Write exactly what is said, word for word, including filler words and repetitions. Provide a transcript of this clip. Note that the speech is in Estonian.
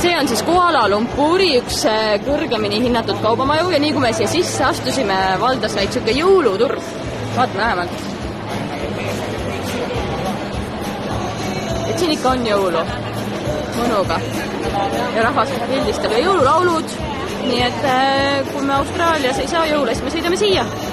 see on siis Kuala Lumpuri üks kõrgemini hinnatud kaubamaju ja nii kui me siia sisse astusime, valdas neid siuke jõuluturg. Vaatame lähemalt. Et siin ikka on jõulu mõnuga ja rahvas pildistab ja jõululaulud. Nii et kui me Austraalias ei saa jõule, siis me sõidame siia.